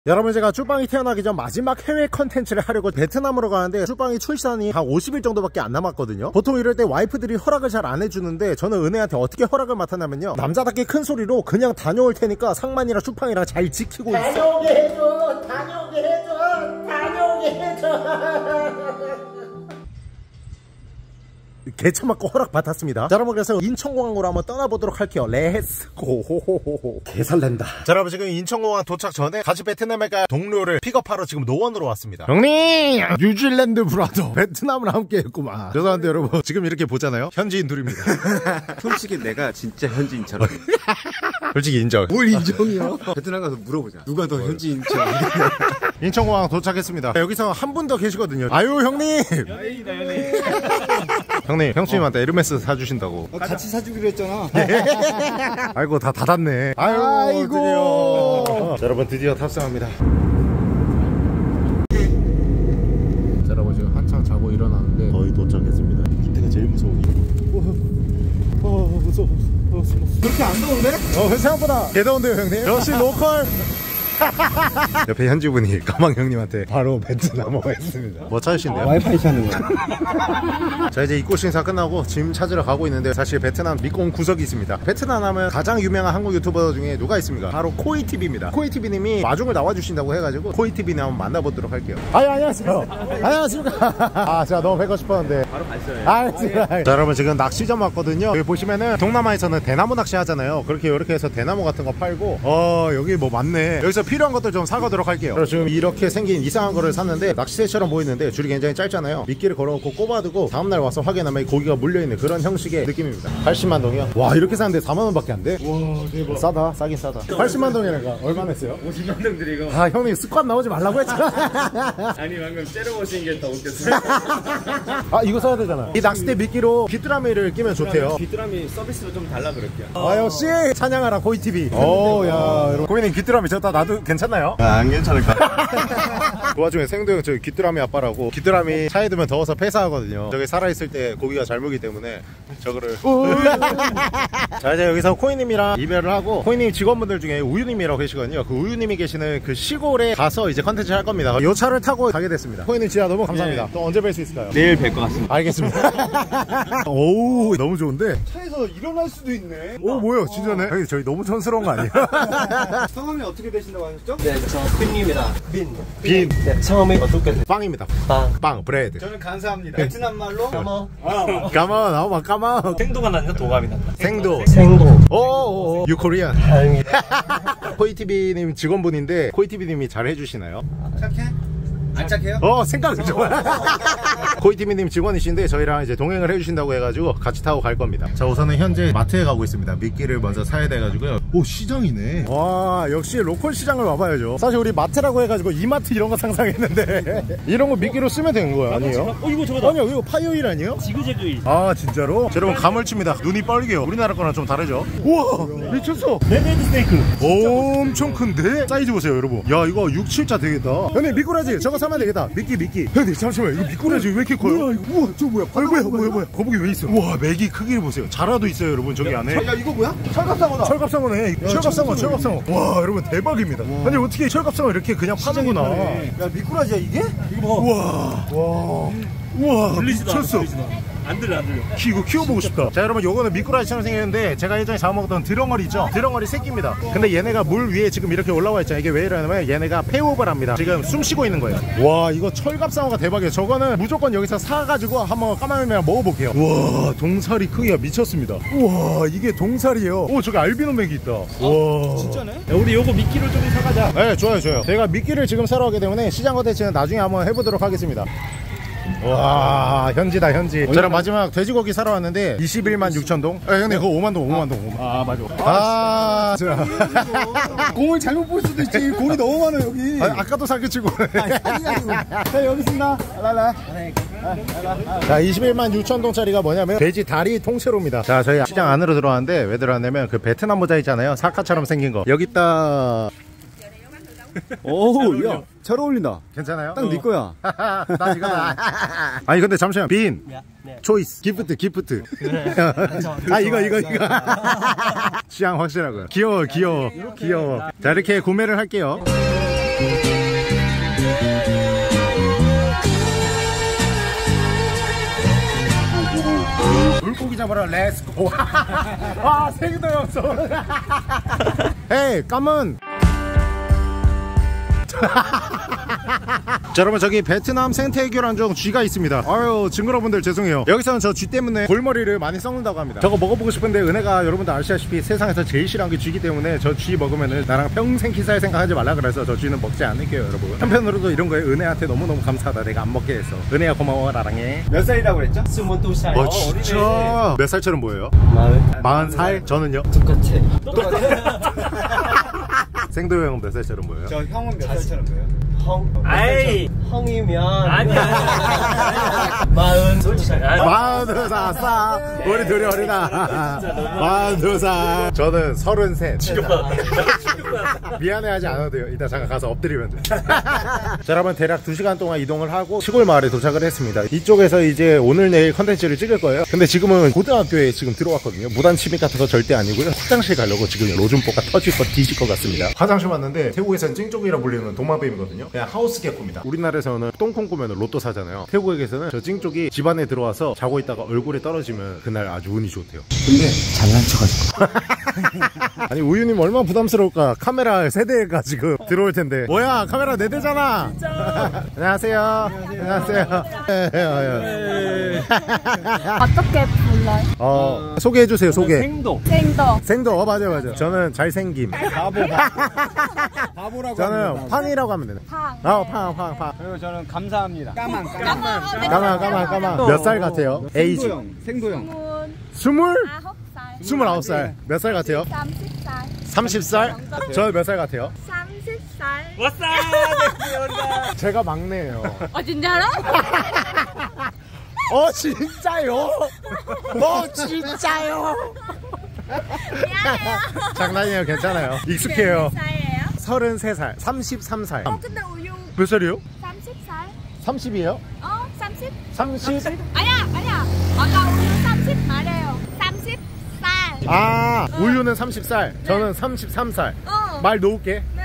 여러분, 제가 쭈빵이 태어나기 전 마지막 해외 컨텐츠를 하려고 베트남으로 가는데 쭈빵이 출산이 한 50일 정도밖에 안 남았거든요. 보통 이럴 때 와이프들이 허락을 잘 안 해주는데 저는 은혜한테 어떻게 허락을 맡았냐면요, 남자답게 큰 소리로 그냥 다녀올 테니까 상만이랑 쭈빵이랑 잘 지키고 있어. 다녀오게 해줘, 다녀오게 해줘, 다녀오게 해줘. 개차 맞고 허락 받았습니다. 자, 여러분, 그래서 인천공항으로 한번 떠나보도록 할게요. 렛츠고. 개설렌다. 자, 여러분, 지금 인천공항 도착 전에 같이 베트남에 갈 동료를 픽업하러 지금 노원으로 왔습니다. 형님, 뉴질랜드 브라더 베트남을 함께 했구만. 죄송한데 여러분, 지금 이렇게 보잖아요, 현지인 둘입니다. 솔직히 내가 진짜 현지인처럼. 솔직히 인정. 뭘 인정이요? 베트남 가서 물어보자. 누가 더 현지인처럼. 인천공항 도착했습니다. 여기서 한 분 더 계시거든요. 아유, 형님. 형님, 형수님한테 에르메스 사주신다고. 같이 사주기로 했잖아. 아이고, 다 닫았네. 아이고. 드디어. 자, 여러분, 드디어 탑승합니다. 자, 여러분, 지금 한창 자고 일어났는데 거의 도착했습니다. 이때가 제일 무서워. 무서워. 그렇게 안 더운데? 생각보다 개 더운데요, 형님? 역시 로컬. 옆에 현지분이 까망 형님한테 바로 베트남어가 있습니다. 뭐 찾으신대요? 와이파이 찾는 거야. 자, 이제 입고 심사 끝나고 짐 찾으러 가고 있는데, 사실 베트남 믿고 온 구석이 있습니다. 베트남 하면 가장 유명한 한국 유튜버 중에 누가 있습니까? 바로 코이TV입니다. 코이TV님이 마중을 나와주신다고 해가지고 코이TV님 한번 만나보도록 할게요. 안녕하세요. 안녕하십니까. 제가 너무 뵙고 싶었는데 바로 갔어요. 알겠습니다. 자, 여러분, 지금 낚시점 왔거든요. 여기 보시면은 동남아에서는 대나무 낚시 하잖아요. 이렇게 해서 대나무 같은 거 팔고, 여기 뭐 많네. 여기서 필요한 것들 좀 사가도록 할게요. 그래서 지금 이렇게 생긴 이상한 거를 샀는데, 낚시대처럼 보이는데 줄이 굉장히 짧잖아요. 미끼를 걸어놓고 꼽아두고 다음날 와서 확인하면 고기가 물려있는 그런 형식의 느낌입니다. 80만 동이요? 와, 이렇게 사는데 4만 원밖에 안 돼? 와, 대박. 싸다. 싸긴 싸다. 80만 동이니까 얼마 냈어요? 50만 동 드리고. 형님 습관 나오지 말라고 했잖아. 아니, 방금 째려보신 게 더 웃겼어요. 이거 써야 되잖아. 이 낚싯대 미끼로 귀뚜라미를 끼면 좋대요. 귀뚜라미 서비스로 좀 달라 그럴게요. 역시 찬양하라 코이TV. 야, 여러분, 고객님 귀뚜라미 저다 놔도 괜찮나요? 안 괜찮을까? 그 와중에 생도형 저기 귀뚜라미 아빠라고, 귀뚜라미 차에 두면 더워서 폐사하거든요. 저기 살아있을 때 고기가 잘 물기 때문에 저거를. 자, 이제 여기서 코이님이랑 이별을 하고, 코이님 직원분들 중에 우유님이라고 계시거든요. 그 우유님이 계시는 그 시골에 가서 이제 컨텐츠 할 겁니다. 이 차를 타고 가게 됐습니다. 코이님 진짜 너무 감사합니다. 또 언제 뵐 수 있을까요? 내일 뵐 것 같습니다. 알겠습니다. 오, 너무 좋은데? 차에서 일어날 수도 있네. 오, 뭐야, 진짜네. 형님, 저희 너무 촌스러운 거 아니에요? 성함이 어떻게 되신다고 하셨죠? 네, 저 빈입니다. 빈. 빈. 네, 처음에 어떻게 돼? 빵입니다. 빵, 브레드. 저는 감사합니다. 베트남 말로 까마. 까만, 나오마, 까만. 생도가 났냐, 도감이 났나? 생도. 생도. 오, 유코리안. 다행이다. 코이TV님 직원분인데, 코이TV님이 잘 해주시나요? 착해? 안 착해요? 생각은 좋아. 코이TV님 직원이신데 저희랑 이제 동행을 해주신다고 해가지고 같이 타고 갈 겁니다. 자, 우선은 현재 마트에 가고 있습니다. 미끼를 먼저 사야 돼가지고요. 오, 시장이네. 와, 역시 로컬 시장을 와봐야죠. 사실 우리 마트라고 해가지고 이마트 이런 거 상상했는데 이런 거 미끼로 쓰면 되는 거야, 아니에요? 이거 저거다. 아니요, 이거 파이어일 아니에요? 지그재그일. 진짜로? 자, 여러분, 가물칩니다. 눈이 뻘개요. 우리나라 거랑 좀 다르죠? 우와, 미쳤어. 레드 스네이크. 엄청 큰데? 사이즈 보세요, 여러분. 야, 이거 6, 7자 되겠다. 형님, 미꾸라지 저거 사면 되겠다. 미끼. 형님, 잠시만, 이거 미꾸라지 왜 이렇게 커요? 뭐야, 이거. 우와, 저 뭐야? 뭐야? 거북이 왜 있어? 우와, 맥이 크기를 보세요. 자라도 있어요, 여러분, 저기 안에. 야, 이거 뭐야? 철갑상어다. 철갑상어네. 철갑상어. 와, 여러분, 대박입니다. 아니, 어떻게 철갑상어 이렇게 그냥 파는구나. 야, 미꾸라지야 이게? 이거 봐. 우와, 들리지도 않아. 미쳤어. 안 들려. 이거 키워보고 싶다. 자, 여러분, 요거는 미꾸라지처럼 생겼는데 제가 예전에 잡아먹던 드렁어리 있죠? 드렁어리 새끼입니다. 근데 얘네가 물 위에 지금 이렇게 올라와 있잖아요. 이게 왜 이러냐면 얘네가 폐호흡을 합니다. 지금 숨 쉬고 있는 거예요. 와, 이거 철갑상어가 대박이에요. 저거는 무조건 여기서 사가지고 한번 까마귀랑 먹어볼게요. 와, 동사리 크기가 미쳤습니다. 우와, 이게 동사리예요. 오, 저기 알비노 맥이 있다. 와, 진짜네? 야, 우리 요거 미끼를 좀 사가자. 네, 좋아요. 제가 미끼를 지금 사러 가기 때문에 시장 컨텐츠는 나중에 한번 해보도록 하겠습니다. 와, 현지다, 현지. 저랑 마지막 돼지고기 사러 왔는데 21만 6천 동? 형님, 그거 5만 동. 맞아. 공을 잘못 볼 수도 있지. 공이 너무 많아 여기. 아까도 사기치고. 자, 여기 있습니다. 자, 21만 6천 동짜리가 뭐냐면 돼지 다리 통째로입니다. 자, 저희 시장 안으로 들어왔는데 왜 들어왔냐면 그 베트남 모자 있잖아요. 사카처럼 생긴 거. 여기 있다. 오, 야, 잘 어울린다. 괜찮아요? 딱 네 거야. 나 이거다. 아니, 근데 잠시만. 빈. 네. 초이스. 기프트. 그래. 이거. 취향 확실하고요. 귀여워. 자, 이렇게 구매를 할게요. 잡으러 렛츠고. 아, 생도였어. 에이, 까문. 자, 여러분 저기 베트남 생태교란종 쥐가 있습니다. 아유, 징그러분들 죄송해요. 여기서는 저 쥐 때문에 골머리를 많이 썩는다고 합니다. 저거 먹어보고 싶은데 은혜가 여러분들 아시다시피 세상에서 제일 싫어하는 게 쥐기 때문에 저 쥐 먹으면은 나랑 평생 키사할 생각하지 말라 그래서 저 쥐는 먹지 않을게요, 여러분. 한편으로도 이런 거에 은혜한테 너무너무 감사하다. 내가 안 먹게 해서. 은혜야 고마워, 라랑해. 몇 살이라고 그랬죠? 22살. 진짜? 몇 살처럼 보여요? 40살? 저는요? 똑같아. 생도 형은 몇 살처럼 보여요? 저 형은 몇 살처럼 보여요? 아이, 형이면. 아니야. 42살. 42살. 우리 둘이 어리다. 42살. 저는 33. 미안해하지 않아도 돼요. 이따 잠깐 가서 엎드리면 돼. 자, 여러분 대략 2시간 동안 이동을 하고 시골 마을에 도착을 했습니다. 이쪽에서 이제 오늘 내일 컨텐츠를 찍을 거예요. 근데 지금은 고등학교에 지금 들어왔거든요. 무단 침입 같은 거 절대 아니고요. 화장실 가려고 지금 로준뽀가 터질 거 뒤질 것 같습니다. 화장실 왔는데 태국에서는 찡쪽이라 불리는 동방뱀이거든요. 그냥 하우스 개코입니다. 우리나라에서는 똥콩 꾸면 로또 사잖아요. 태국에서는 저 찡쪽이 집 안에 들어와서 자고 있다가 얼굴에 떨어지면 그날 아주 운이 좋대요. 근데 잘난 척하지. 아니 우유님 얼마나 부담스러울까. 카메라 세대가 지금 들어올 텐데. 뭐야, 카메라 4대잖아. 안녕하세요. 안녕하세요. 어떻게 불러요? 소개해주세요. 소개. 생도. 생도. 맞아요. 저는 잘생김. 바보라고. 저는 팡이라고 하면 되네. 팡. 그리고 저는 감사합니다. 까만. 까만. 몇 살 같아요? 에이지. 생도형. 29살. 몇 살 같아요? 30살? 저 몇 살 같아요? 30살. 왔어. 제가 막내예요. 진짜로? 진짜요? 진짜요? 미안해요. 장난이에요. 괜찮아요. 익숙해요. 몇 살이에요? 33살. 33살. 근데 우유 몇 살이요? 30살? 30이에요? 30? 30? 아니야. 아까 우유 30 말해요. 30살. 우유는 30살. 저는 33살. 말 놓을게. 네.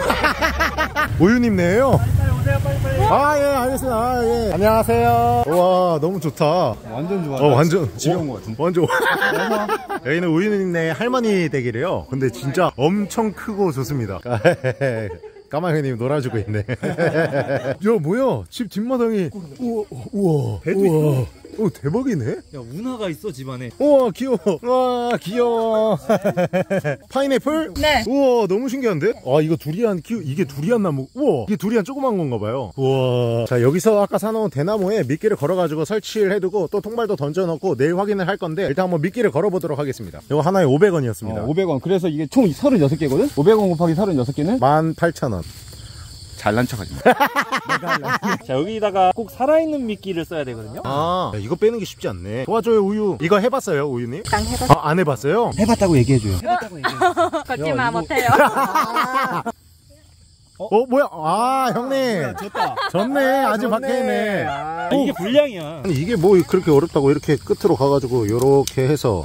우유님네요. 빨리. 예, 알겠습니다. 예. 안녕하세요. 와, 너무 좋다. 완전 좋아. 완전. 집에 온 것 같은데. 완전. 여기는 우유님네 할머니 댁이래요. 근데 진짜 엄청 크고 좋습니다. 까마귀님 놀아주고 있네. 야, 뭐야? 집 뒷마당이. 우와. 배도 있어. 대박이네. 야, 운하가 있어 집안에. 우와, 귀여워. 우와, 귀여워. 파인애플? 네. 우와, 너무 신기한데? 이거 두리안 이게 두리안 나무. 우와, 이게 두리안 조그만 건가 봐요. 우와. 자, 여기서 아까 사놓은 대나무에 미끼를 걸어가지고 설치를 해두고 또 통발도 던져놓고 내일 확인을 할 건데 일단 한번 미끼를 걸어보도록 하겠습니다. 이거 하나에 500원이었습니다. 500원. 그래서 이게 총 36개거든? 500원 곱하기 36개는? 18,000원. 잘난 척하지 마. 자, 여기다가 꼭 살아있는 미끼를 써야 되거든요. 야, 이거 빼는 게 쉽지 않네. 도와줘요, 우유. 이거 해봤어요, 우유님? 난 해봤어. 안 해봤어요? 해봤다고 얘기해줘요. 거짓말 못해요. 뭐야? 형님. 졌네. 아직 밖에 있네. 이게 불량이야. 아니, 이게 뭐 그렇게 어렵다고 이렇게 끝으로 가가지고 요렇게 해서.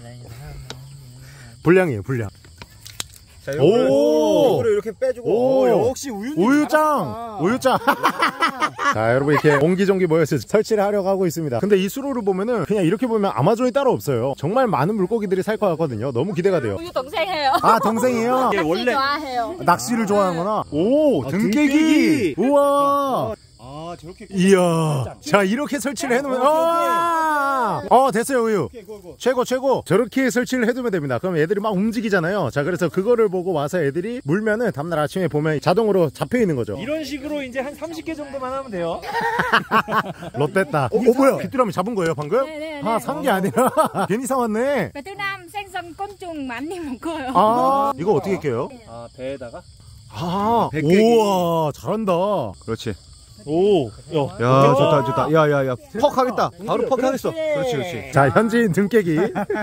불량이에요, 불량. 자, 오! 요거를 이렇게 빼주고. 역시 우유짱! 자, 여러분 이렇게 옹기종기 모여서 설치를 하려고 하고 있습니다. 근데 이 수로를 보면은 그냥 이렇게 보면 아마존이 따로 없어요. 정말 많은 물고기들이 살 것 같거든요. 너무 기대가 돼요. 우유 동생이에요. 동생이에요? 이게 원래 좋아해요. 낚시를 좋아하는구나. 등깨기! 우와! 저렇게. 이야. 자, 이렇게 설치를 해놓으면, 됐어요, 우유. 최고. 저렇게 설치를 해두면 됩니다. 그럼 애들이 막 움직이잖아요. 자, 그래서 그거를 보고 와서 애들이 물면은 다음날 아침에 보면 자동으로 잡혀 있는 거죠. 이런 식으로 이제 한 30개 정도만 하면 돼요. 롯됐다. 뭐야? 귀뚜라미 잡은 거예요, 방금? 네네네. 산 게 아니라. 괜히 사왔네. 베트남 생선 곤충 많이 먹어요. 이거 어떻게 껴요? 배에다가. 우와, 잘한다. 그렇지. 오, 야, 좋다. 야. 퍽 하겠다. 바로 퍽 하겠어. 그렇지. 자, 현지인 등깨기.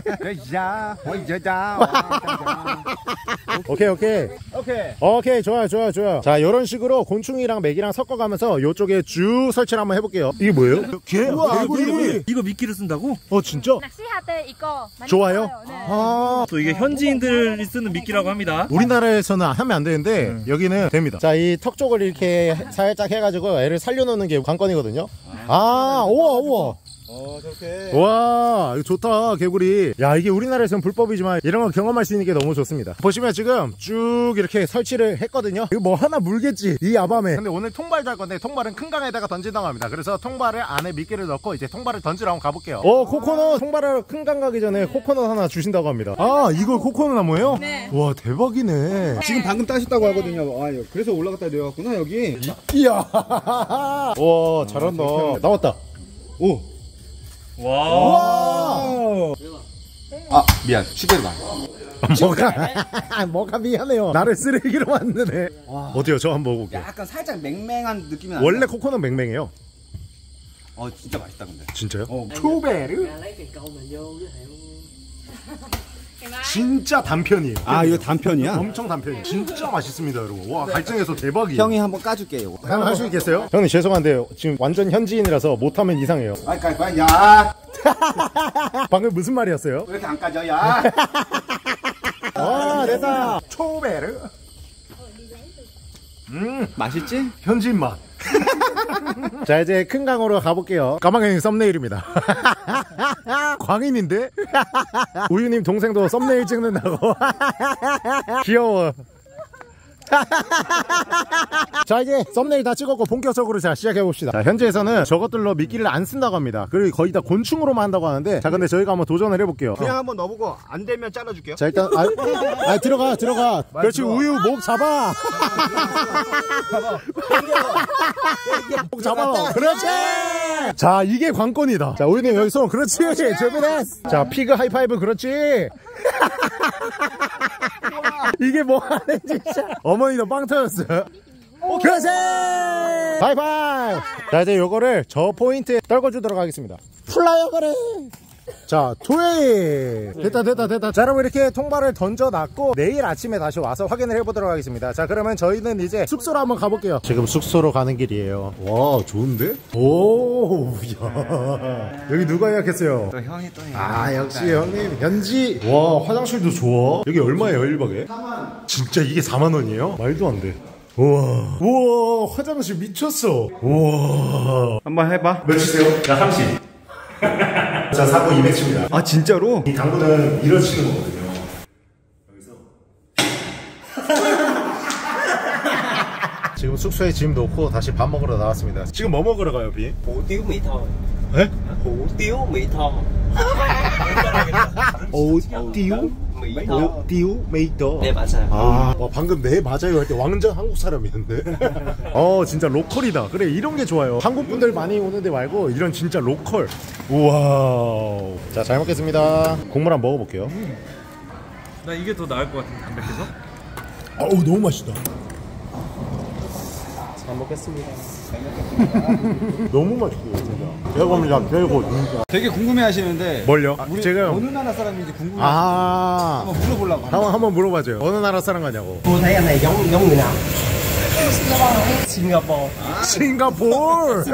오케이. 좋아요. 자, 이런 식으로 곤충이랑 맥이랑 섞어가면서 이쪽에 쭉 설치를 한번 해볼게요. 이게 뭐예요? 개? 개구리. 이거 미끼를 쓴다고? 진짜? 낚시할 때 이거 많이 좋아요? 써요. 네. 또 이게 현지인들이 쓰는 미끼라고 합니다. 우리나라에서는 하면 안 되는데 여기는 됩니다. 자, 이 턱 쪽을 이렇게 살짝 해가지고 애를 살려놓는 게 관건이거든요. 우와. 저렇게. 와, 이거 좋다, 개구리. 야, 이게 우리나라에서는 불법이지만 이런 거 경험할 수 있는 게 너무 좋습니다. 보시면 지금 쭉 이렇게 설치를 했거든요. 이거 뭐 하나 물겠지, 이 야밤에. 근데 오늘 통발도 할 건데 통발은 큰 강에다가 던진다고 합니다. 그래서 통발을 안에 미끼를 넣고 이제 통발을 던지러 한번 가볼게요. 코코넛 통발을 큰 강 가기 전에 코코넛 하나 주신다고 합니다. 아, 이걸 코코넛 나무예요? 네. 와, 대박이네. 지금 방금 따셨다고 하거든요. 아, 그래서 올라갔다 내려갔구나, 여기. 이야. 와, 잘한다. 나왔다. 오. 와. 아, 미안. 시계를 봐. 뭐가 미안해요. 나를 쓰레기로 만드네. 어때요? 저 한번 먹어볼게요. 약간 살짝 맹맹한 느낌이 원래 코코넛 맹맹해요. 진짜 맛있다, 근데. 진짜요? 투베르? lấy cái câu mà vô giới thiệu. 진짜 단편이에요. 아, 이거 단편이야? 엄청 단편이에요. 진짜 맛있습니다, 여러분. 와, 갈증에서 대박이에요. 형이 한번 까줄게요. 형 할 수 있겠어요? 형님 죄송한데 지금 완전 현지인이라서 못하면 이상해요. 야, 방금 무슨 말이었어요? 왜 이렇게 안 까져, 야? 와, 됐다. 초베르. 맛있지? 현지인 맛. 자, 이제 큰 강으로 가볼게요. 까마귀님 썸네일입니다. 광인인데? 우유님 동생도 썸네일 찍는다고. 귀여워. 자, 이제 썸네일 다 찍었고 본격적으로 자 시작해봅시다. 자, 현지에서는 저것들로 미끼를 안 쓴다고 합니다. 그리고 거의 다 곤충으로만 한다고 하는데, 자, 근데 저희가 한번 도전을 해볼게요. 그냥 한번 넣어보고 안 되면 잘라줄게요. 자, 일단 들어가. 그렇지. 우유 목 잡아. 목 잡아. 그렇지. 자, 이게 관건이다. 자, 우유님 여기 손. 그렇지. 준비됐어. 자, 피그 하이파이브. 그렇지. 이게 뭐하네 진짜. 어머니도 빵 터졌어요. 그렇지. 하이파이브. 자, 이제 요거를 저 포인트에 떨궈주도록 하겠습니다. 플라이어 거래. 자, 토요일 됐다. 자, 여러분 이렇게 통발을 던져놨고 내일 아침에 다시 와서 확인을 해보도록 하겠습니다. 자, 그러면 저희는 이제 숙소로 한번 가볼게요. 지금 숙소로 가는 길이에요. 와, 좋은데? 오, 야. 여기 누가 예약했어요? 또 형이 또 아, 역시 형님 현지. 와, 화장실도 좋아. 여기 얼마예요 1박에? 4만. 진짜 이게 4만원이에요? 말도 안돼. 우와, 화장실 미쳤어. 우와. 한번 해봐. 몇이세요? 자, 30. 자, 사고 200칩니다. 아, 진짜로? 이 당구는 이러시는 거거든요. 여기서. 지금 숙소에 짐 놓고 다시 밥 먹으러 나왔습니다. 지금 뭐 먹으러 가요, 비? Hủ tiếu Mỹ Tho. 에? Hủ tiếu Mỹ Tho. 띠우? Mỹ Tho. 띠우? 메이터. 네, 맞아요. 아, 와, 방금 네 맞아요 할 때 완전 한국 사람이었는데. 진짜 로컬이다. 그래, 이런 게 좋아요. 한국 분들 많이 오는데 말고 이런 진짜 로컬. 우와. 자, 잘 먹겠습니다. 국물 한번 먹어볼게요. 나 이게 더 나을 것 같은데, 담백해서? 어우, 너무 맛있다. 잘 먹겠습니다. 너무 맛있어요, 진짜. 대박입니다, 대박, 진짜. 되게 궁금해 하시는데. 뭘요? 우리 지금. 어느 나라 사람인지 궁금해. 한번 물어보려고. 한번 물어봐줘요. 어느 나라 사람 가냐고. Cô thấy anh này giống người nào? Singapore. 싱가포르.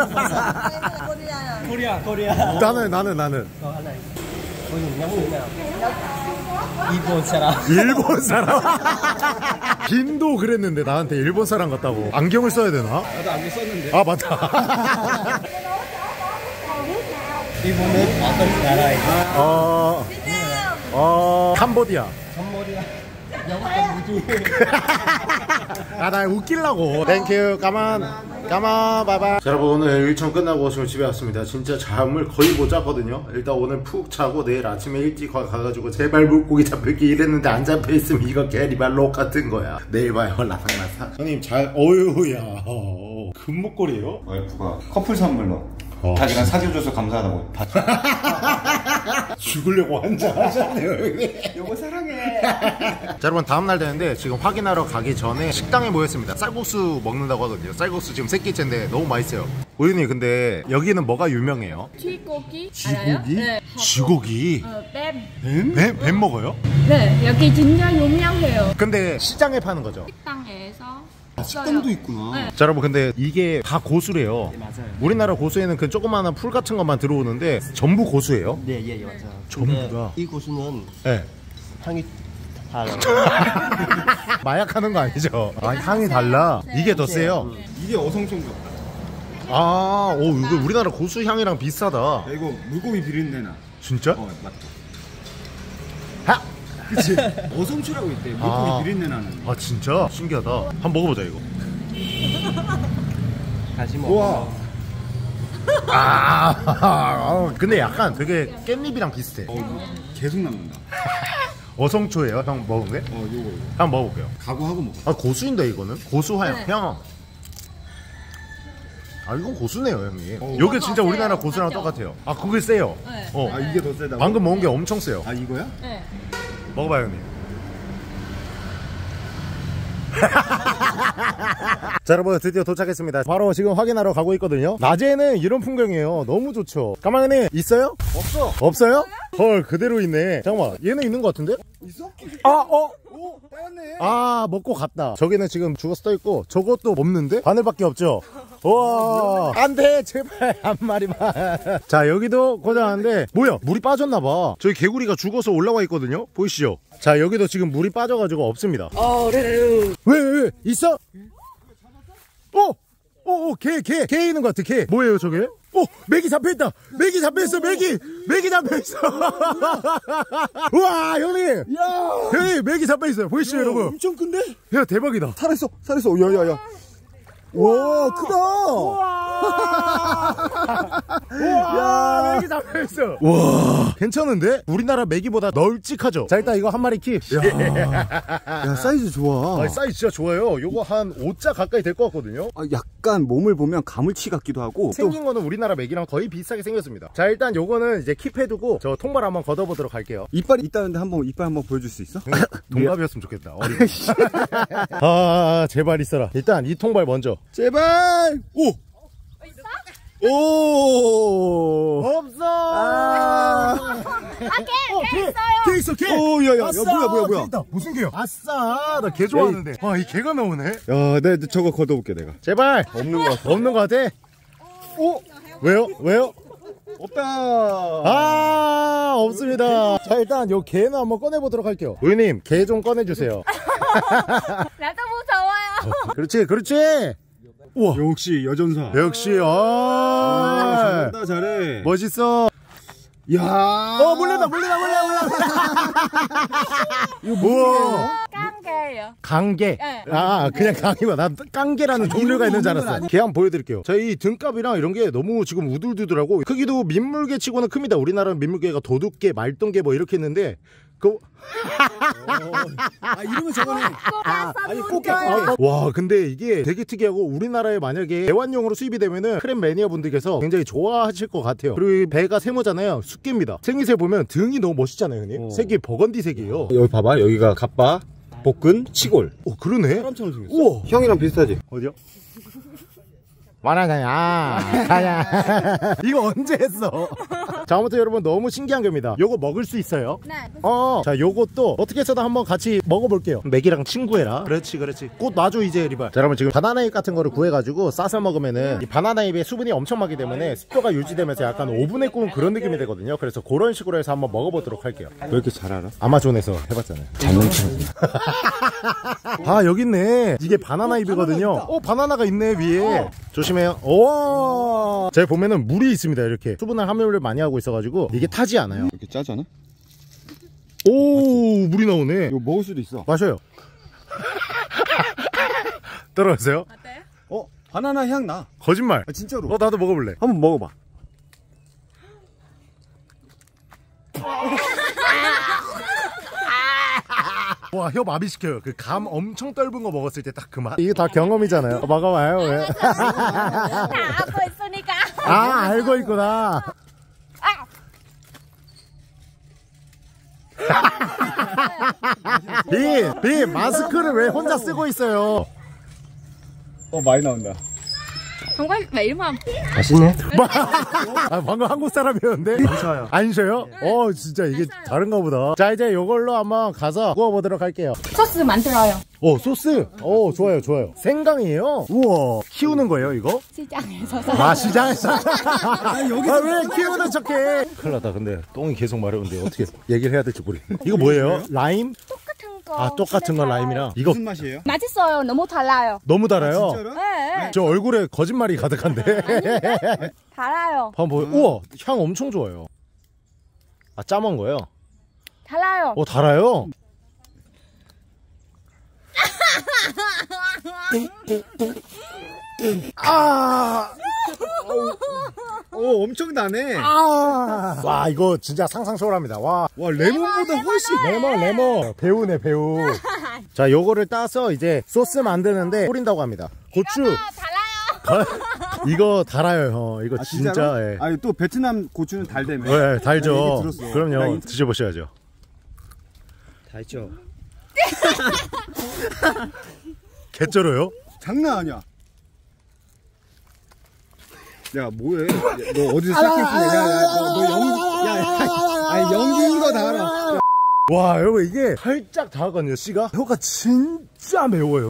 Korea. 나는. Còn anh này. Cô nhìn giống người nào? 일본 사람. 일본 사람. 빈도 그랬는데 나한테 일본 사람 같다고. 안경을 써야 되나? 나도 안경 썼는데. 아, 맞다. 일본은 어떤 나라예요? 캄보디아. 캄보디아. 영국이지. 아, 나 웃기려고. 땡큐. 까만, 바이바이. 자, 여러분 오늘 일정 끝나고 지금 집에 왔습니다. 진짜 잠을 거의 못 잤거든요. 일단 오늘 푹 자고 내일 아침에 일찍 가가지고 제발 물고기 잡힐게 이랬는데 안 잡혀있으면 이거 게리발록 같은 거야. 내일 봐요. 라상라상. 형님 어휴야. 금목걸이에요? 와이프가 커플 선물로 자기가 사줘줘서 감사하다고 죽으려고 환장하셨네요. 여보 사랑해. 자, 여러분 다음날 되는데 지금 확인하러 가기 전에 식당에 모였습니다. 쌀국수 먹는다고 하거든요. 쌀국수 지금 새끼째인데 너무 맛있어요. 우윤이, 근데 여기는 뭐가 유명해요? 쥐고기. 쥐고기? 알아요? 네. 쥐고기? 뱀. 뱀 먹어요? 네, 여기 진짜 유명해요. 근데 시장에 파는 거죠? 식당에서. 식당도 있구나. 네. 자, 여러분 근데 이게 다 고수래요. 맞아요. 우리나라 고수에는 그 조그마한 풀 같은 것만 들어오는데 전부 고수예요? 네, 예, 맞아요. 전부가? 이 고수는 네. 향이 달라요. 마약하는 거 아니죠? 아, 향이 달라. 이게 더 세요. 이게 어성청정. 아, 오, 이거 우리나라 고수 향이랑 비슷하다. 야, 이거 물고기 비린내 나. 진짜? 맞다. 하! 그치? 어성초라고 있대. 물고기 아. 비린내 나는. 아, 진짜? 신기하다. 한번 먹어보자, 이거. 다시 먹어. 우와. 아, 근데 약간 되게 깻잎이랑 비슷해. 계속 남는다. 어성초예요, 형 먹은 게? 요거. 한번 먹어볼게요. 각오하고 먹어. 아, 고수인데, 이거는? 고수향. 향. 아, 이건 고수네요, 형님. 요게 진짜 우리나라 고수랑 똑같아요. 아, 그게 세요. 네. 어. 아, 이게 더 세다고? 방금 먹은 게 엄청 세요. 아, 이거야? 네. 먹어봐요, 형님. 자, 여러분 드디어 도착했습니다. 바로 지금 확인하러 가고 있거든요. 낮에는 이런 풍경이에요. 너무 좋죠. 까망이님 있어요? 없어. 없어요? 헐, 그대로 있네. 잠깐만, 얘는 있는 것 같은데? 있어? 아, 어? 오, 따였네. 아, 먹고 갔다. 저기는 지금 죽어서 떠있고 저것도 없는데? 바늘밖에 없죠? 우와, 안돼, 제발 한 마리만. 자, 여기도 고장하는데 뭐야, 물이 빠졌나봐. 저기 개구리가 죽어서 올라와 있거든요. 보이시죠? 자, 여기도 지금 물이 빠져가지고 없습니다. 왜 있어? 개 있는 것 같아. 개 뭐예요 저게? 메기 잡혀있다. 메기 잡혀있어. 메기 잡혀있어. 우와, 형님, 형님, 메기 잡혀있어요. 보이시죠, 여러분? 엄청 큰데? 야, 대박이다. 살았어. 야야야. 와, 크다. 우와, 메기 잡혀있어. 와, 괜찮은데? 우리나라 메기보다 널찍하죠? 자, 일단 이거 한 마리 키. 야, 사이즈 좋아. 아, 사이즈 진짜 좋아요. 요거 한 5자 가까이 될 것 같거든요. 아, 약간 몸을 보면 가물치 같기도 하고. 생긴 거는 우리나라 메기랑 거의 비슷하게 생겼습니다. 자, 일단 요거는 이제 킵해두고 저 통발 한번 걷어보도록 할게요. 이빨이 있다는데 이빨 한번 보여줄 수 있어? 동갑이었으면 좋겠다. 아, 제발 있어라. 일단 이 통발 먼저. 제발. 오. 없어. 개 있어요. 개 있어, 개. 오, 야야. 야, 아싸, 뭐야. 개 있다. 무슨 개요? 아싸, 나 개 좋아하는데. 아, 이 개가 나오네. 야, 내 저거 걷어볼게 내가. 제발. 없는 거 같아. 오, 왜요? 없다. 아, 없습니다. 자, 일단 요 개는 한번 꺼내보도록 할게요. 우유님, 개 좀 꺼내주세요. 나도 무서워요. 그렇지. 우와, 역시 여전사. 역시. 잘한다, 잘해. 멋있어. 야. 몰라. 이거 뭐야? 깡개예요. 강개. 네. 아, 그냥 강이구나. 난 깡개라는 종류가 있는 줄 알았어. 개 한번 보여드릴게요. 저희 등갑이랑 이런 게 너무 지금 우둘두둘하고 크기도 민물개 치고는 큽니다. 우리나라는 민물개가 도둑개, 말똥개 뭐 이렇게 있는데 아, 이러면 저거네. 아니, 꽃게. 와, 근데 이게 되게 특이하고 우리나라에 만약에 애완용으로 수입이 되면은 크랩 매니아 분들께서 굉장히 좋아하실 것 같아요. 그리고 이 배가 세모잖아요. 숫개입니다. 생기세 보면 등이 너무 멋있잖아요, 형님. 색이 버건디 색이에요. 여기 봐봐. 여기가 갑바, 복근, 치골. 그러네. 사람처럼 생겼어. 우와. 형이랑 비슷하지? 어디요? 말하자냐. 이거 언제 했어? 자, 아무튼 여러분 너무 신기한 겁니다. 요거 먹을 수 있어요. 네. 자, 요것도 어떻게 해서든 한번 같이 먹어볼게요. 맥이랑 친구해라. 그렇지. 꽃 놔줘 이제 리발. 자, 여러분 지금 바나나잎 같은 거를 구해가지고 싸서 먹으면은 이 바나나잎에 수분이 엄청 많기 때문에 습도가 유지되면서 약간 오븐에 구운 그런 느낌이 되거든요. 그래서 그런 식으로 해서 한번 먹어보도록 할게요. 왜 이렇게 잘 알아? 아마존에서 해봤잖아요. 아, 여기 있네. 이게 바나나잎이거든요. 바나나가 있네 위에. 조심해요. 오, 제가 보면은 물이 있습니다. 이렇게 수분을 함유를 많이 하고 있어가지고 이게 타지 않아요. 이렇게 짜잖아? 오, 물이 나오네. 이거 먹을 수도 있어. 마셔요. 떨어졌어요? 어때요? 바나나 향 나. 거짓말. 아, 진짜로. 나도 먹어볼래. 한번 먹어봐. 와, 혀 마비시켜요. 그 감 엄청 떫은 거 먹었을 때 딱 그 맛. 이게 다 경험이잖아요. 먹어봐요. 왜? 다 알고 있으니까. 아, 알고 있구나. 비 마스크를 왜 혼자 쓰고 있어요? 많이 나온다. 정말 매일만. 맛있네. 아, 방금 한국 사람이었는데? 안 쉬어요. 안 쉬어요? 진짜 이게 다른가 보다. 자, 이제 요걸로 한번 가서 구워보도록 할게요. 소스 만들어요. 소스? 좋아요. 생강이에요? 우와. 키우는 거예요, 이거? 시장에서 아, 시장에서? 왜 키우는 척해? 큰일 났다. 근데 똥이 계속 마려운데 어떻게 얘기를 해야 될지 모르겠네. 이거 뭐예요? 라임? 똑같은 거. 아 똑같은 거 달라요. 라임이랑 이거 무슨 맛이에요? 맛있어요. 너무 달라요. 너무 달아요. 진짜로? 네. 저 얼굴에 거짓말이 가득한데. 달아요. 한번 보여. 우와 향 엄청 좋아요. 아 짜먹은 거예요? 달아요. 달아요? 아! 오 엄청 나네. 아! 와 이거 진짜 상상 초월합니다. 와 레몬보다 훨씬. 레몬 배우네 배우. 자 요거를 따서 이제 소스 만드는데 뿌린다고 합니다. 고추 달아요. 이거 달아요 형. 이거 진짜 진짜로? 예. 아니 또 베트남 고추는 달대며. 네, 나 달죠. 얘기 들었어. 나 그럼요. 얘기 드셔보셔야죠. 달죠. 개쩔어요? 장난 아니야. 야 뭐해? 너 어디서 시작했으냐? 아니 연기인 거 다 알아. 와 여러분 이게 살짝 다하거든요 씨가. 혀가 진짜 매워요.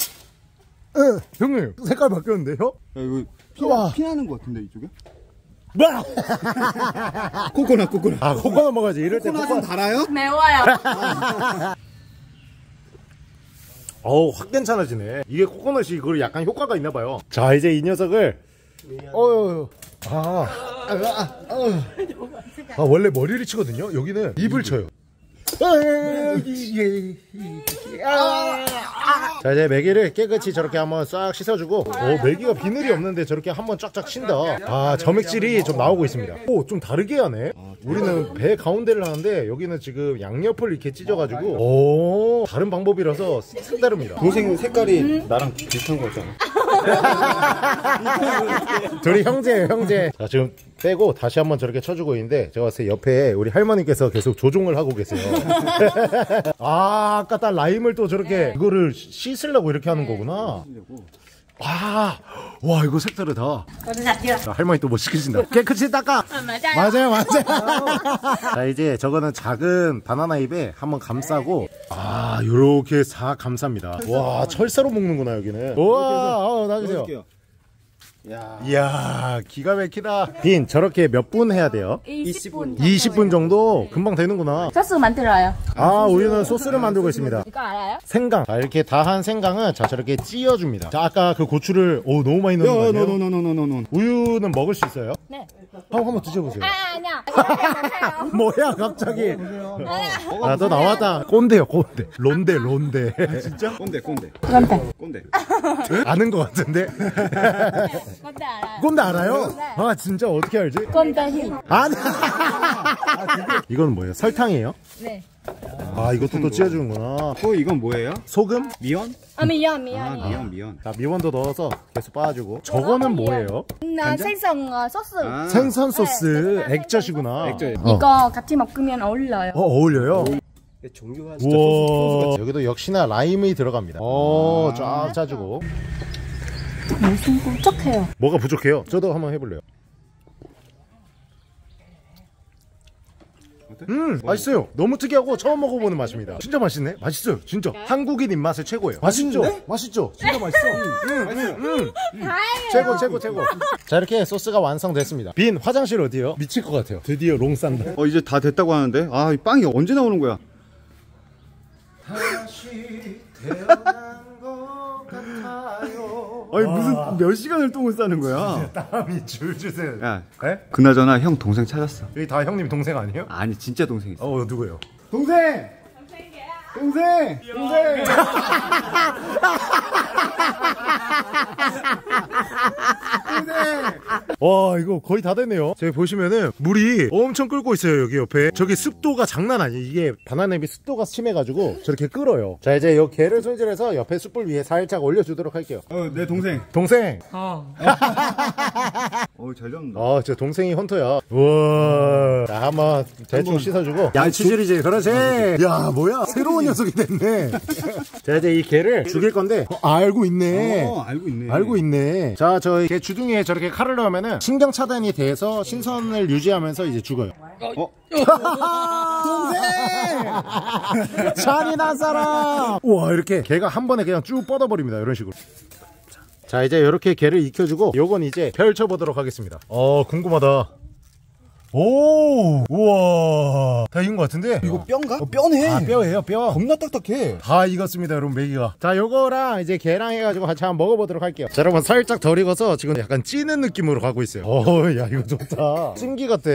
형님 색깔 바뀌었는데요? 야 이거 와. 피나는 거 같은데 이쪽에? 와! 코코넛. 아 코코넛 먹어야지. 이럴 때 코코넛은 코코넛. 달아요? 매워요. 어우 확 괜찮아지네. 이게 코코넛이 그걸 약간 효과가 있나봐요. 자 이제 이 녀석을 원래 머리를 치거든요. 여기는 입을 쳐요. 자 이제 메기를 깨끗이 저렇게 한번 싹 씻어주고. 메기가 비늘이 없는데 저렇게 한번 쫙쫙 친다. 아 점액질이 좀 나오고 있습니다. 오 좀 다르게 하네. 우리는 배 가운데를 하는데 여기는 지금 양옆을 이렇게 찢어가지고. 오 다른 방법이라서 색다릅니다. 동생 색깔이 나랑 비슷한 거 같잖아. 둘이 형제예요 형제. 자 지금 빼고 다시 한번 저렇게 쳐주고 있는데 제가 봤을 때 옆에 우리 할머니께서 계속 조종을 하고 계세요. 아 아까 딱 라임을 또 저렇게 이거를 씻으려고 이렇게 하는 거구나. 와 이거 색다르다. 자, 할머니 또 뭐 시키신다. 깨끗이 닦아. 맞아요. 자 이제 저거는 작은 바나나 잎에 한번 감싸고 요렇게 싹 감쌉니다. 와 철사로 먹는구나 여기는. 우와 놔주세요. 이야 기가 막히다. 빈 저렇게 몇 분 해야 돼요? 20분. 20분 정도 금방 되는구나. 소스 만들어요. 우리는 소스를 만들고 있습니다. 이거 알아요? 생강. 자 이렇게 다 한 생강은 자 저렇게 찧어줍니다. 자 아까 그 고추를 너무 많이 넣은 거 아니에요? 노. 우유는 먹을 수 있어요? 네. 한번 드셔보세요. 아니야. 이렇게 못해요. 뭐야 갑자기. 또 나왔다. 꼰대요 꼰대. 론대. 진짜? 꼰대. 아는 거 같은데. 꼰대 알아요. 꼰대 알아요? 네. 진짜 어떻게 알지? 꼰대 힘. 아니. 이건 뭐예요? 설탕이에요? 네. 이것도 또 찧어주는구나. 이건 뭐예요? 소금? 미원? 미연. 자 미원도 넣어서 계속 빻아주고. 저거는 뭐예요? 나 생선 소스. 생선 소스. 네, 액젓이구나. 액젓. 이거 같이 먹으면 어울려요. 어울려요? 종류가 우와. 여기도 역시나 라임이 들어갑니다. 쫙 짜주고. 무슨 부족해요. 뭐가 부족해요? 저도 한번 해볼래요. 맛있어요. 너무 특이하고 처음 먹어보는 맛입니다. 진짜 맛있네. 맛있어요. 진짜 한국인 입맛의 최고예요. 맛있죠? 진짜 맛있어. 최고. 자 이렇게 소스가 완성됐습니다. 빈 화장실 어디요? 미칠 것 같아요. 드디어 롱 싼다. 이제 다 됐다고 하는데 이 빵이 언제 나오는 거야? 다시 태어난 것 같아요. 무슨 몇 시간을 똥을 싸는 거야? 땀이 줄줄 새요. 야, 네? 그나저나 형 동생 찾았어. 여기 다 형님 동생 아니에요? 아니 진짜 동생 있어. 누구예요? 동생. 와 이거 거의 다 됐네요. 저기 보시면은 물이 엄청 끓고 있어요. 여기 옆에. 저기 습도가 장난 아니에요. 이게 바나나잎이 습도가 심해가지고 저렇게 끓어요. 자 이제 요 게를 손질해서 옆에 숯불 위에 살짝 올려주도록 할게요. 내 동생. 잘 잡는다. 저 동생이 헌터야. 우와. 자 한번 대충 씻어주고. 양치질이지. 그렇지. 야 뭐야 새로운 녀석이 됐네. 자 이제 이 게를 죽일 건데 알고 있네. 알고 있네. 자 저희 게 주둥이에 저렇게 칼을 넣으면은 신경 차단이 돼서 신선을 유지하면서 이제 죽어요. 동생! 잔인한 사람! 우와 이렇게 게가 한 번에 그냥 쭉 뻗어버립니다. 이런 식으로. 자 이제 이렇게 게를 익혀주고 요건 이제 펼쳐보도록 하겠습니다. 궁금하다. 오, 우와, 다 익은 것 같은데? 이거 뼈인가? 뼈네. 아, 뼈예요, 뼈. 겁나 딱딱해. 다 익었습니다, 여러분. 메기가. 자, 요거랑 이제 게랑 해가지고 같이 한번 먹어보도록 할게요. 자, 여러분, 살짝 덜 익어서 지금 약간 찌는 느낌으로 가고 있어요. 야, 이거 좋다. 찜기 같아.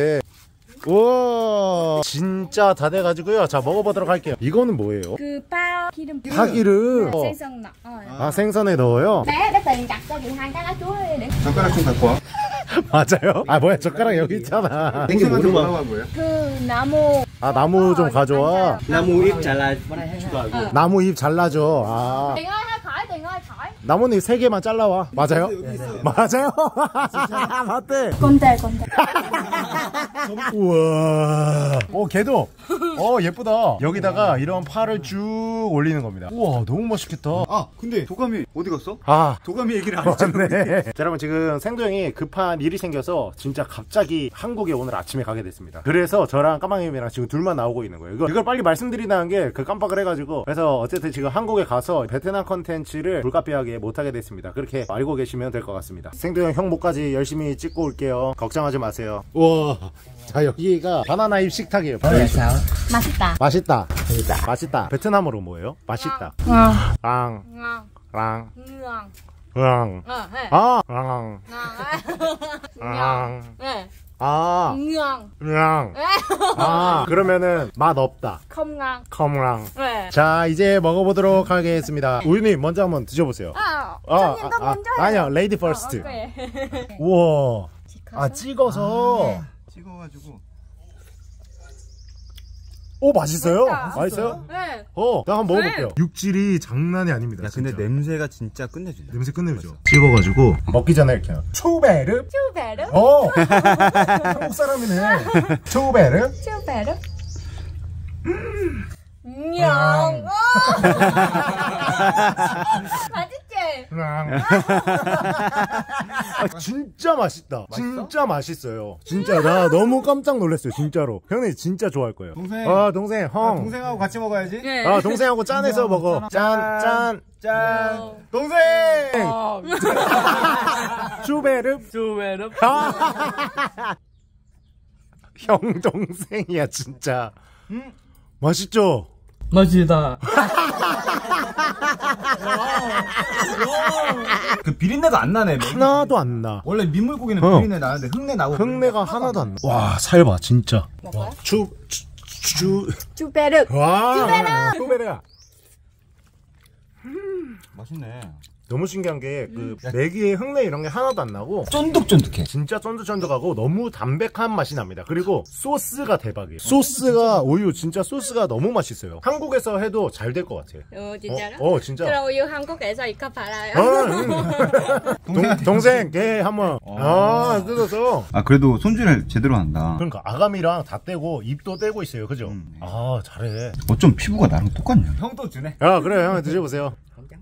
우와, 진짜 다 돼가지고요. 자, 먹어보도록 할게요. 이거는 뭐예요? 그 파 기름. 파기름. 생선 넣어요. 아, 생선에 넣어요? Bé đã tiền đặt cho chị hai cái lá chuối đi. 젓가락 좀 갖고 와. 맞아요? 아, 뭐야, 젓가락 여기 있잖아. 생선 좀 갖고 와 뭐야? 그 나무. 나무 좀 가져와. 나무 잎 잘라 추가하고. 나무 잎 잘라줘. 아, Tiền ơi thôi khỏi, tiền ơi khỏi. 나뭇잎 3개만 잘라와. 맞아요? 맞아요? 맞대. Conte, conte. 우와. 걔도. 예쁘다. 여기다가 이런 파를 쭉 올리는 겁니다. 우와, 너무 맛있겠다. 아 근데 도감이 어디 갔어? 아, 도감이 얘기를 안 했잖아. 맞네. 자, 여러분, 지금 생도 형이 급한 일이 생겨서 진짜 갑자기 한국에 오늘 아침에 가게 됐습니다. 그래서 저랑 까망님이랑 지금 둘만 나오고 있는 거예요. 이걸 빨리 말씀드리다는 게 깜빡을 해가지고. 그래서 어쨌든 지금 한국에 가서 베트남 컨텐츠를 불가피하게 못하게 됐습니다. 그렇게 알고 계시면 될 것 같습니다. 생도 형 목까지 열심히 찍고 올게요. 걱정하지 마세요. 우와. 자, 여기가 바나나 잎 식탁이에요. 맛있다. 맛있다. 맛있다. 베트남어로 뭐예요? 맛있다. Ngon. 랑, Ngon. 랑, Ngon. 랑. Ê. 아, 랑, Ngon. 랑. Ê. 아, Ngon. 랑. 아, 그러면은 맛 없다. Không ngon. 컴랑. Ê. 자, 이제 먹어보도록 하겠습니다. 우유님 먼저 한번 드셔보세요. 손님 또 먼저 해요. 아니요, 레이디 퍼스트. 오케이. 우와. 아, 찍어서. 찍어가지고. 오, 맛있어요? 맛있다. 맛있어요? 네. 나 한번 먹어볼게요. 육질이 장난이 아닙니다. 야 근데 진짜. 냄새가 진짜 끝내준다. 냄새 끝내주죠. 찍어가지고 먹기 전에 이렇게 초베르. Chú về đó. 한국 사람이네. 초베르. Chú về đó. Ngon. 맛있지? 진짜 맛있다. 진짜 맛있어요. 진짜 나 너무 깜짝 놀랐어요. 진짜로. 형님 진짜 좋아할 거예요. 동생. 동생, 형. 동생하고 같이 먹어야지. 네. 동생하고 짠해서 먹어. 짠. 짠. 동생. 쭈베르. 쭈베르. 형 동생이야 진짜. 맛있죠? 맛있다. 그 비린내가 안 나네. 하나도 안 나. 원래 민물고기는 어. 비린내 나는데 흙내 나고. 흙내가 하나도 안 나. 와, 살 봐, 진짜. 먹어요? 쭈. Chú về được. 와, 쭈베르야. 맛있네. 너무 신기한 게 그 메기에 흙내 이런 게 하나도 안 나고 쫀득쫀득해. 진짜 쫀득쫀득하고 너무 담백한 맛이 납니다. 그리고 소스가 대박이에요. 소스가 우유 진짜 소스가 너무 맛있어요. 한국에서 해도 잘 될 것 같아요. 진짜로? 진짜. 그럼 우유 한국에서 이거 팔아요? 동생 걔 한번 뜯어서. 아 그래도 손질을 제대로 한다. 그러니까 아가미랑 다 떼고 입도 떼고 있어요. 그죠? 아, 잘해. 어쩜 피부가 나랑 똑같냐? 형도 주네. 야, 그래, 형 드셔보세요.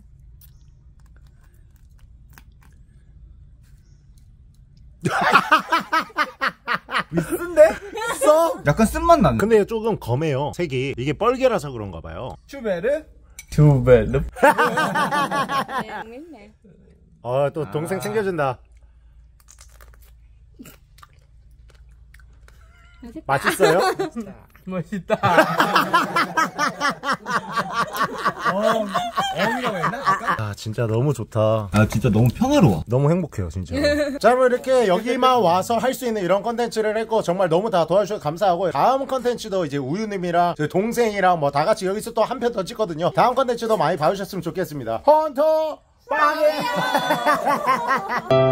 쓴데? 써? 약간 쓴맛 나네. 근데 조금 검해요. 색이. 이게 뻘개라서 그런가 봐요. 추베르? 쭈베르. 네, miếng nè. 또 동생 챙겨준다. 맛있어요? 맛있다. 애기라고 했나? 아, 진짜 너무 좋다. 아 진짜 너무 평화로워. 너무 행복해요, 진짜. 자, 뭐 이렇게 여기만 와서 할 수 있는 이런 컨텐츠를 했고, 정말 너무 다 도와주셔서 감사하고, 다음 컨텐츠도 이제 우유님이랑 저희 동생이랑 뭐 다 같이 여기서 또 한 편 더 찍거든요. 다음 컨텐츠도 많이 봐주셨으면 좋겠습니다. 헌터 빵!